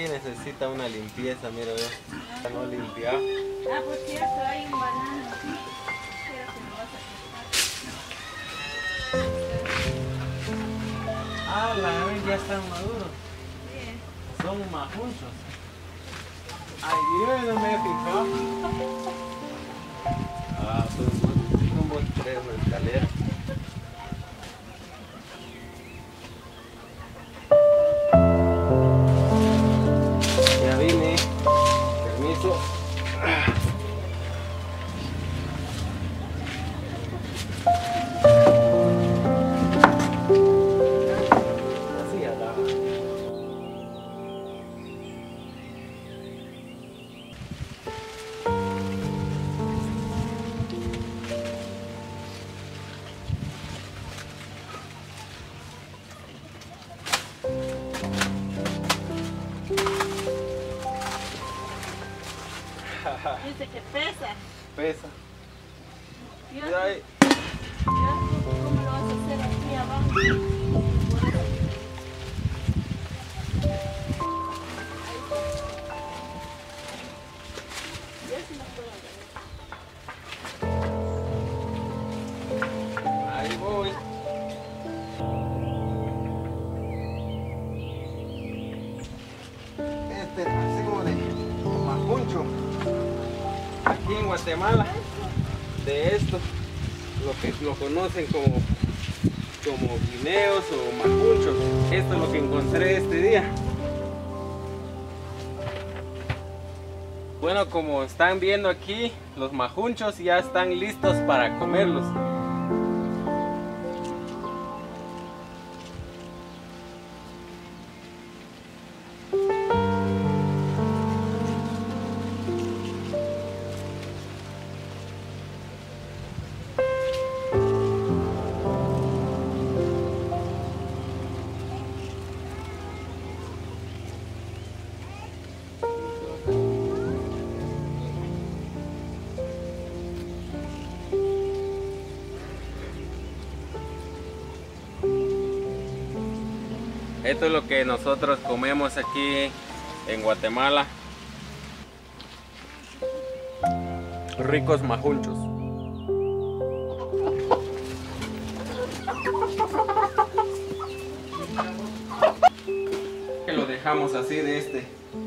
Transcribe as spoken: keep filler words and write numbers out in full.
necesita una limpieza, mira, ve. Está no limpiado. Ah, por cierto, hay un banano. Quiero que me vas a cortar. Ah, la ven, ya están maduros. Sí. Son majunchos. Ay, Dios, no me he fijado. Ah, pues como tres escaleras. Ya vine. Permiso. Así andaba. Dice que pesa. Pesa. Yo, Mira ahí. yo, ¿cómo lo vas a hacer aquí abajo? Yo sí no puedo ver. Ahí voy. Este, así como de majuncho. Aquí en Guatemala, de esto, lo que lo conocen como, como guineos o majunchos. Esto es lo que encontré este día. Bueno, como están viendo aquí, los majunchos ya están listos para comerlos. Esto es lo que nosotros comemos aquí en Guatemala. Ricos majunchos. Que lo dejamos así de este.